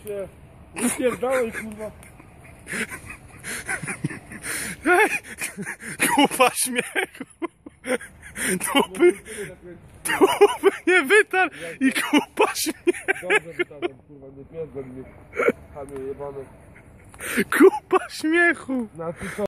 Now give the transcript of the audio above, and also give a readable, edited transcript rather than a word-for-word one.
się wypierdałeś, kurwa. Kupa śmiechu. Dupy nie wytarł i kupa śmiechu. Dobrze wytarłem, kurwa, nie pierdol mnie. Chamie jebane. Kupa śmiechu. Na